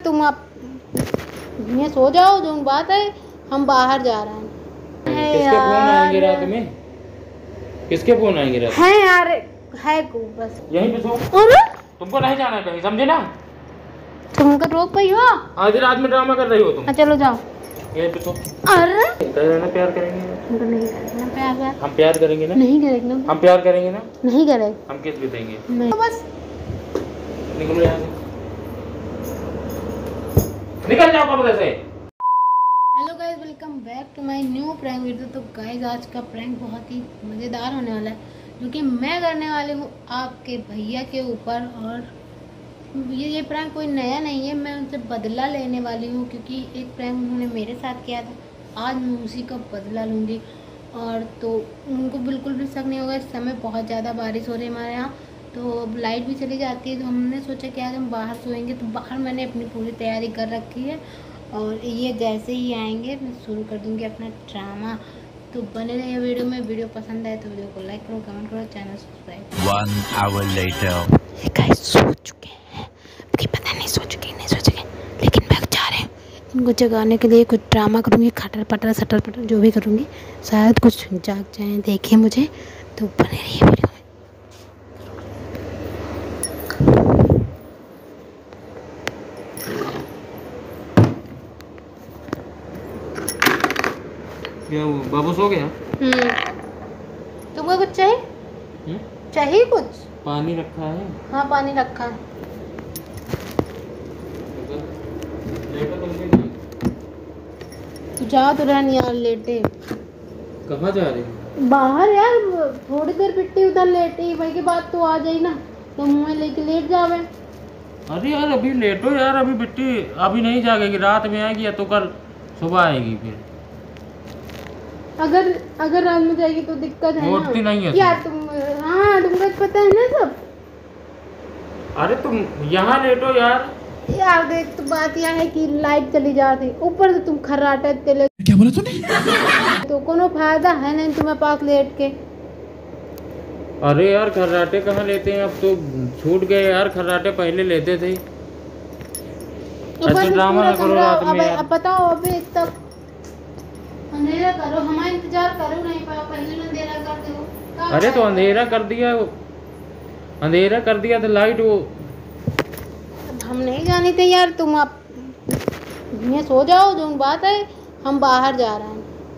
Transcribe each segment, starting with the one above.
तुम आप ये सो जाओ, जो बात है हम बाहर जा रहे हैं। किसके फोन आएंगे रात में? किसके फोन आएंगे रात में? है यार, है को बस यहीं पे सो। तुमको नहीं जाना है कहीं, समझे ना? तुमको रोक पाई हो? आधी रात में ड्रामा कर रही हो तुम। चलो जाओ यहीं पे सो। अरे ना प्यार करेंगे हमको नहीं करना प्यार। हम प्यार करेंगे ना? नहीं करेंगे। हम प्यार करेंगे ना? नहीं करेंगे। हम किस भी देंगे नहीं तो बस निकलो यहाँ से, निकल जाओ कमरे से। Hello guys, welcome back to my new prank video. तो गाइस आज का प्रैंक बहुत ही मज़ेदार होने वाला है, जो कि मैं करने वाली हूँ आपके भैया के ऊपर। और ये प्रैंक कोई नया नहीं है, मैं उनसे बदला लेने वाली हूँ, क्योंकि एक प्रैंक उन्होंने मेरे साथ किया था। आज मैं उसी का बदला लूँगी। और तो उनको बिल्कुल भी शक नहीं होगा। इस समय बहुत ज़्यादा बारिश हो रही है हमारे यहाँ, तो लाइट भी चली जाती है। तो हमने सोचा कि आज हम बाहर सोएंगे, तो बाहर मैंने अपनी पूरी तैयारी कर रखी है। और ये जैसे ही आएंगे मैं शुरू कर दूंगी अपना ड्रामा। तो बने रहिए वीडियो में। वीडियो पसंद आए तो वीडियो को लाइक करो, कमेंट करो, चैनल सब्सक्राइब। 1 hour later. ये गाइस सो चुके हैं, मुझे पता नहीं सो चुके नहीं सो चुके, लेकिन मैं जा रहे हैं इनको जगाने के लिए। कुछ ड्रामा करूँगी, खटर पटर सटर पटर जो भी करूँगी, शायद कुछ जाग जाएँ, देखें मुझे। तो बने रहिए वीडियो में। क्या वो बाबू सो गया? तुमको कुछ चाहिए? चाहिए कुछ? पानी रखा है। हाँ पानी रखा है। तू जा तो रहन यार, लेटे कहाँ जा रहे हो? बाहर यार, थोड़ी देर पिट्टी उधर लेटी, वही के बाद तो आ जाई ना, तो मुँह लेके लेट जावे। अरे यार अभी लेटो यार, अभी बिट्टी अभी नहीं जागेगी, रात में आएगी या तो कल सुबह आएगी। फिर अगर रात में जाएगी तो दिक्कत है उठती ना नहीं है यार तुम। हाँ तुमको पता है ना सब। अरे तुम यहाँ लेटो यार। यार देख, तो बात यह है कि लाइट चली जाती, ऊपर से तुम खर्राटे तेले। क्या बोला तूने? तो कोनो फायदा है नहीं तुम्हें पास लेट के। अरे यार खर्राटे कहाँ लेते हैं, अब तो छूट गए यार, खर्राटे पहले लेते थे। ऐसे ड्रामा ना करो रात में यार। अब बताओ, अभी तक अंधेरा करो, हमारा इंतजार करो, नहीं पहले ना अंधेरा कर दो। अरे तो अंधेरा कर दिया तो लाइट वो। हम नहीं जाने थे यार, तुम आप ये सो जाओ, जो बात है हम बाहर जा रहे हैं।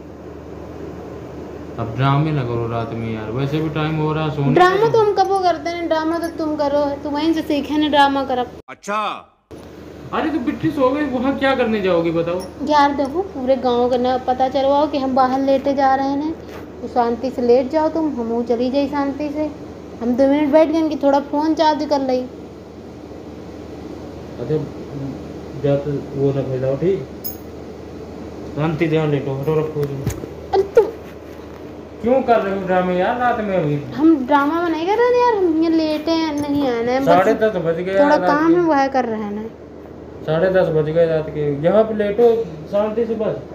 अब ड्रामे ना करो रात में यार, वैसे भी टाइम हो रहा है सोने। ड्रामा तो हम कबो करते हैं, ड्रामा तो तुम करो, तुम वहीं से सीखे ना ड्रामा कर। अच्छा अरे तो बिट्टी सो गई, वहाँ क्या करने जाओगी बताओ? यार देखो, पूरे गांव का ना पता चलवाओ कि हम बाहर लेटे जा रहे हैं, तो शांति से लेट जाओ तुम, हम चली जाए शांति से। हम 2 मिनट बैठ गए कि थोड़ा फोन चार्ज कर ली। अच्छा जा तो वो ना फैलाओ, ठीक? शांति ध्यान लेटो, हटो रखो। अरे तुम क्यों कर रहे हो ड्रामे यार रात में? अभी हम ड्रामा में नहीं कर रहे यार, हम ये लेटे हैं, नहीं आना है, 10:30 बज गए। थोड़ा काम है वह कर रहे हैं ना। 10:30 बज गए रात के, यहाँ पे लेटो शांति से बस।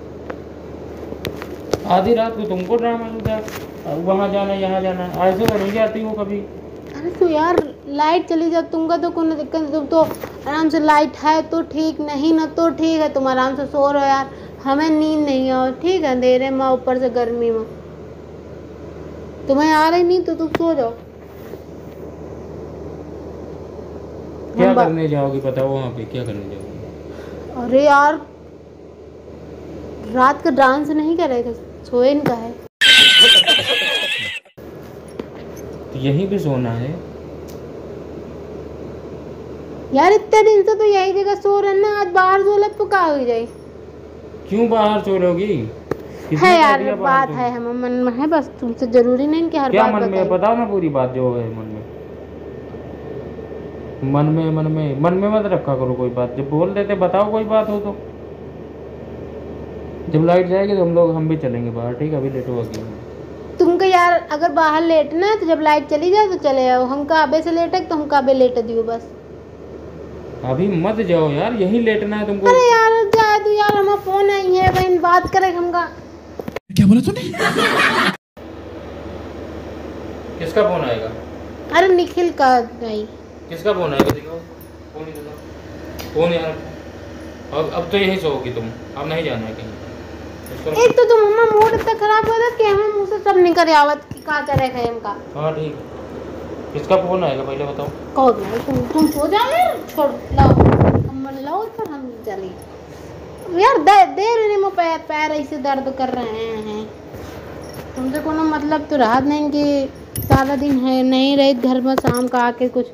आधी रात को तुमको ड्रामा होता है, वहाँ जाना यहाँ जाना, ऐसे तो नहीं जाती हो कभी। अरे तो यार लाइट चली जाए तुमका तो कोई दिक्कत नहीं, तुम तो आराम से, लाइट है तो ठीक, नहीं ना तो ठीक है, तुम आराम से सो रहो यार, हमें नींद नहीं आओ, ठीक है? अंधेरे में ऊपर से गर्मी में तुम्हें आ रही नहीं तो तुम सो जाओ। क्या करने जाओगी बताओ, वहाँ पे क्या करने जाओगी? अरे यार रात का डांस नहीं करेगा, सोए का है। तो यहीं पे सोना है यार इतने दिन से तो यही जगह सो रहे ना, आज बाहर सोलत तो कहाँ हो जाए? क्यों बाहर सो रहोगी? है यार बात है, हम मन में है, बस तुमसे जरूरी नहीं कि हर क्या बात मन में बताओ ना, पूरी बात जो है मन में मत रखा करो कोई बात, जब बोल देते बताओ कोई बात हो तो। जब लाइट जाएगी तो हम भी चलेंगे बाहर, ठीक है? अभी लेटो अभी। तुमको यार अगर बाहर लेटना है तो जब लाइट चली जाए तो चले जाओ, हम काबे से लेटे तो हम काबे लेट दियो बस। अभी मत जाओ यार, यहीं लेटना है तुमको। अरे यार जाए तो यार, हमारा फोन नहीं है, बहन बात करे हमका। क्या बोला तूने? किसका फोन आएगा? अरे निखिल का नहीं। किसका फोन आएगा? दिखाओ फोन ही दिखाओ। फोन यार, अब तो यही सोओगी तुम, अब नहीं जाना है कहीं। इसको एक तो तुम अम्मा मूड इतना खराब हो था कि हमें मुंह से सब निकल आवत कि का करे है इनका। हाँ ठीक है, किसका फोन आएगा पहले बताओ। कहो तुम सो जाओ यार, छोड़ लाओ कंबल लाओ पर हम चली यार। दे रहे मो पैर ऐसे दर्द कर रहे हैं। तुमसे कोनो मतलब तो राहत नहीं कि सारा दिन है नहीं रहे घर में, शाम का आके कुछ।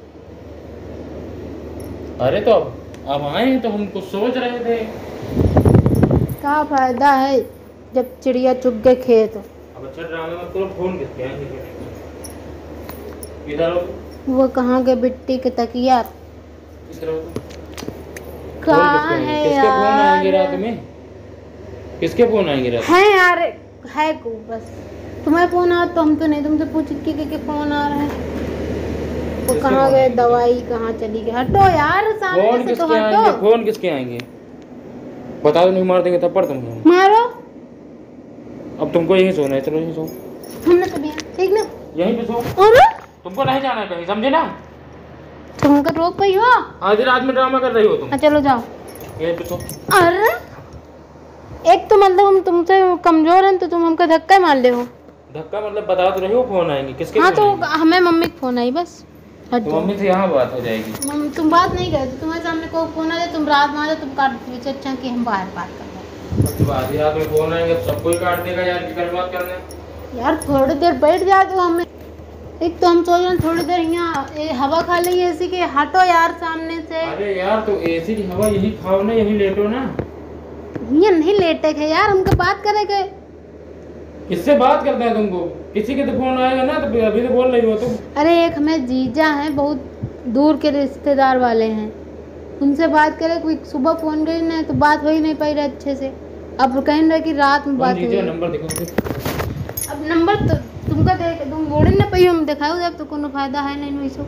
अरे तो अब आए हैं तो हम कुछ सोच रहे थे। क्या फायदा है जब चिड़िया चुग गए खेत। अब अच्छा ड्रामे मत करो, फोन किसके आएंगे? इधर हो, वो कहाँ के बिट्टी के तकिया इधर हो। कहाँ है किसके फोन आएंगे रात यार? में? किसके फोन आएंगे रात में? है यार, है को बस तुम्हें फोन आ तो हम तो नहीं, तुमसे पूछ के फोन आ रहा है। वो किसके कहाँ फोन गए, आएंगे? दवाई कहाँ चली गई? हटो यार सामने फोन से तो किसके आएंगे? हटो। फोन किसके आएंगे बता दो, नहीं मार देंगे थप्पड़ तुमको। मारो, अब तुमको यहीं सोना है, चलो यहीं सो, हमने तो दिया ठीक ना। यहीं पे सो। अरे तुमको नहीं जाना है कहीं, समझे ना? तुमको रोक पाई हो? आधी रात में ड्रामा कर रही हो तुम। हाँ चलो जाओ। यहीं पे सो। अरे एक तो मतलब हम तुमसे कमजोर हैं तो तुम हमको धक्का मार ले हो। धक्का मतलब बता तो रही हो फोन आएंगे किसके? हाँ फोन तो आएंगे? हमें मम्मी का फोन आई बस। तो हटो। मम्मी से यहाँ बात हो जाएगी। तुम बात नहीं करते, तुम्हारे सामने को फोन आ जाए तुम रात में आ जाए, तुम काट दीजिए। अच्छा कि हम बाहर बात कर रहे अब तो आधी रात में फोन आएंगे तो सबको ही काट देगा यार, कि कल बात करना है। यार। थोड़ी देर बैठ जाते हो हमें, एक तो हम सोच रहे हैं थोड़ी देर यहाँ हवा खा ली एसी के। हटो यार सामने से। अरे यार तो एसी की हवा यही खाओ ना, यही लेटो ना। ये नहीं लेटे है यार, हमको बात करेंगे। किससे बात करते हैं तुमको? किसी के तो फोन आएगा ना, तो अभी तो बोल रही हो तुम। अरे एक हमें जीजा हैं, बहुत दूर के रिश्तेदार वाले हैं, उनसे बात करें। कोई सुबह फोन करी ना तो बात हो ही नहीं पाई रही अच्छे से। अब कहीं रहे कि रात में बात हुई। नंबर दिखाओ। अब नंबर तो तुमका देख तुम बोले ना पई हम दिखाओ, जब तो कोनो फायदा है नहीं वैसे।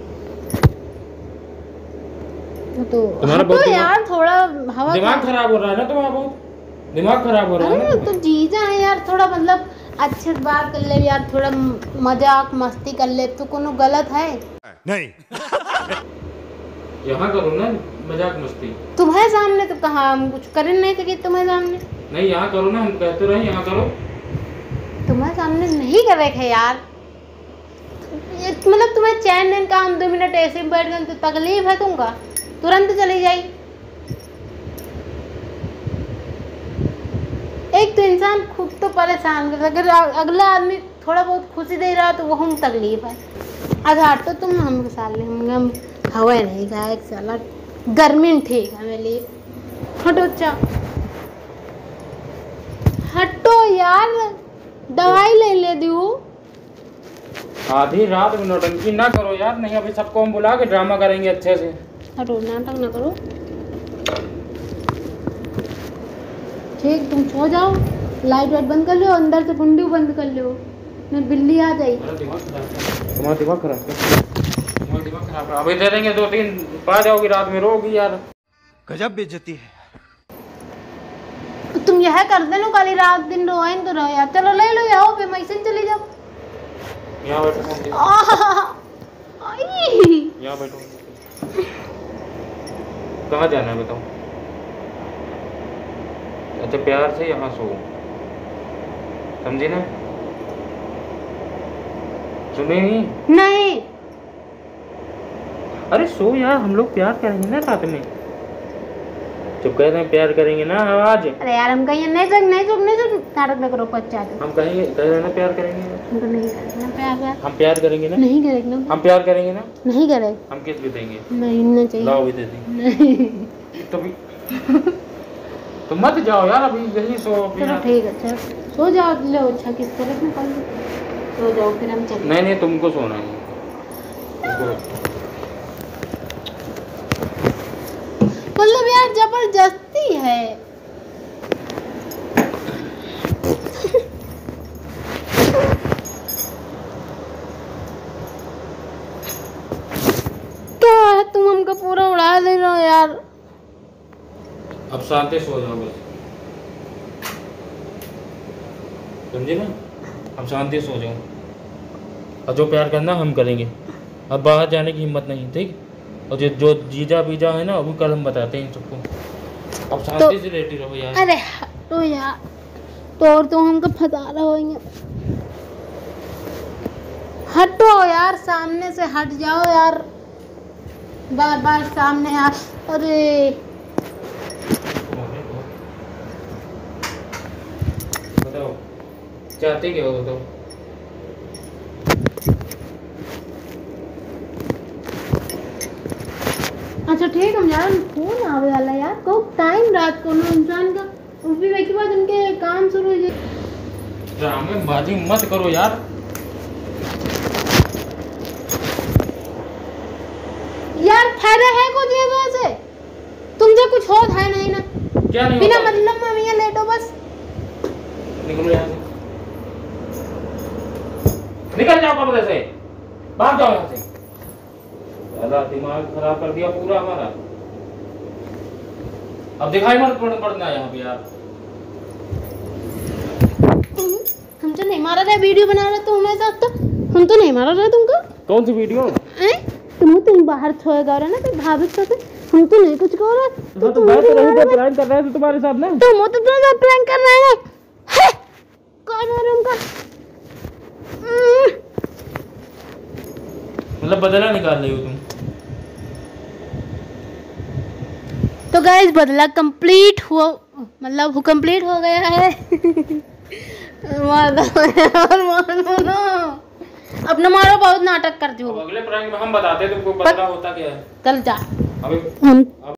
तो तुम्हारा हटो बहुत यार, थोड़ा हवा दिमाग खराब हो रहा है ना तुम्हारा, बहुत दिमाग खराब हो रहा है अरे ना। तो जीजा है यार, थोड़ा मतलब अच्छे से बात कर ले यार, थोड़ा मजाक मस्ती कर ले तो कोनो गलत है? नहीं। यहाँ करो ना मजाक मस्ती। तुम्हारे सामने तो कहाँ हम कुछ कर नहीं सके। तुम्हारे सामने नहीं, यहाँ करो ना, हम कहते रहे यहाँ करो। तुम्हारे सामने नहीं कर रखे है यार। मतलब तुम्हें चैन नहीं का, हम 2 मिनट ऐसे ही बैठ गए तो तकलीफ है तुमका, तुरंत चली जाई। एक तो इंसान खुद तो परेशान कर, अगर अगला आदमी थोड़ा बहुत खुशी दे रहा तो वो हम तकलीफ है। अच्छा हटो तुम, हम साले हम हवा नहीं खाए साला, गर्मी ठीक है मेरे लिए। हटो अच्छा, हटो यार, दवाई ले दू। आधी रात में नौटंकी ना करो यार, नहीं अभी सबको हम बुला के ड्रामा करेंगे अच्छे से। हटो, नाटक ना करो। ठीक तुम सो जाओ, लाइट वाइट बंद कर लो, अंदर से कुंडी बंद कर लो, नहीं बिल्ली आ जाएगी। तुम्हारा दिमाग खराब है, तुम्हारा दिमाग खराब है। अभी दे देंगे 2-3 पा जाओगी, रात में रोगी यार। गजब बेइज्जती है। तो तुम यह कर देना, कल रात दिन रोएं तो रहो यार। चलो ले लो याओ, फिर मैं चली जाओ। यहाँ बैठो, आई यहाँ बैठो। कहाँ जाना है बताओ? अच्छा प्यार से यहाँ सो, समझी ना? सुने नहीं। अरे सो यार, हम लोग प्यार करेंगे ना रात में। जब कहते हैं प्यार करेंगे ना आज। अरे यार हम कहीं नहीं नाटक न करो, बच्चा तो हम कहेंगे, कह रहे ना प्यार करेंगे। हम तो नहीं करेंगे प्यार। हम प्यार करेंगे ना, नहीं करेंगे ना, हम प्यार करेंगे ना, नहीं करेंगे। हम किस भी देंगे? नहीं ना चाहिए। लाओ भी दे देंगे। नहीं। तो भी तो मत जाओ यार, अभी यही सो। चलो ठीक है, अच्छा सो जाओ। लो अच्छा किस तरह से कल सो जाओ, फिर हम चलें। नहीं तुमको सोना है। मतलब यार जबरदस्ती है। क्या है, तुम हमको पूरा उड़ा दे रहे हो यार। अब शांति सो जाओ बस, समझे ना? अब शांति सो जाओ, और जो प्यार करना हम करेंगे। अब बाहर जाने की हिम्मत नहीं, ठीक? और जो जीजा बीजा है ना, वो कल हम बताते हैं इन सबको। अब शांति से लेटी रहो यार। अरे हटो यार, तो और तो हमको फंसा रहे होंगे। हटो यार, सामने से हट जाओ यार, बार बार सामने यार। अरे बताओ चाहते क्या हो, बताओ। अच्छा ठीक, हम यार फोन आवे वाला यार, को टाइम रात को ना इंसान का, उसी के बाद उनके काम शुरू हो जाए। ड्रामे बाजी मत करो यार। यार फायदा है कुछ ये से? तुमसे कुछ हो है नहीं ना, क्या नहीं बिना होता? मतलब में भैया लेटो बस। निकलो यहाँ से, निकल जाओ कमरे से, भाग जाओ यहाँ से। अल्लाह दिमाग खराब कर दिया पूरा हमारा। अब दिखाई मत पड़ना यहाँ पे यार। हम तो नहीं मारा रहे, वीडियो बना रहे तो हमारे साथ, तो हम तो नहीं मारा रहे तुमको। कौन सी वीडियो? तुम बाहर सोए गा रहे ना, तो भाभी साथ हम तो नहीं कुछ कर रहे। तो मैं तो नहीं प्रैंक कर रहा है तुम्हारे साथ ना। तुम तो तुम्हारा प्रैंक कर रहे हैं। कौन है उनका? मतलब बदला निकाल रही हो तुम। तो गाइस बदला कंप्लीट हुआ, मतलब वो कंप्लीट हो गया है। अपना मारो, बहुत नाटक करती हो। अगले प्रैंक में हम बताते हैं तुमको बदला होता क्या है। चल जा। अभी हम